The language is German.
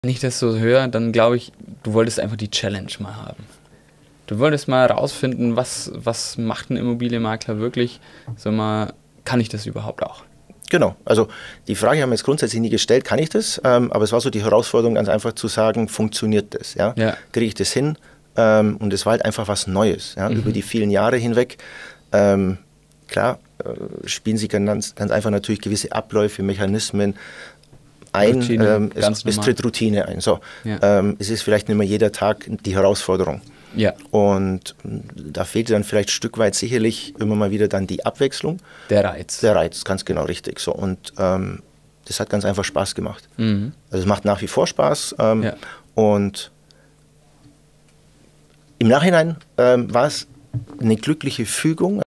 Wenn ich das so höre, dann glaube ich, du wolltest einfach die Challenge mal haben. Du wolltest mal herausfinden, was macht ein Immobilienmakler wirklich? Sag mal, kann ich das überhaupt auch? Genau, also die Frage haben wir jetzt grundsätzlich nie gestellt, kann ich das? Aber es war so die Herausforderung, ganz einfach zu sagen, funktioniert das? Ja? Ja. Kriege ich das hin? Und es war halt einfach was Neues, ja? Über die vielen Jahre hinweg. Klar, spielen sich ganz einfach natürlich gewisse Abläufe, Mechanismen ein, Routine, es tritt Routine ein. So, Ja. es ist vielleicht nicht mehr jeder Tag die Herausforderung. Ja. Und da fehlte dann vielleicht ein Stück weit sicherlich immer mal wieder dann die Abwechslung. Der Reiz. Der Reiz, ganz genau richtig. So. Und das hat ganz einfach Spaß gemacht. Also es macht nach wie vor Spaß. Ja. Und im Nachhinein war es eine glückliche Fügung.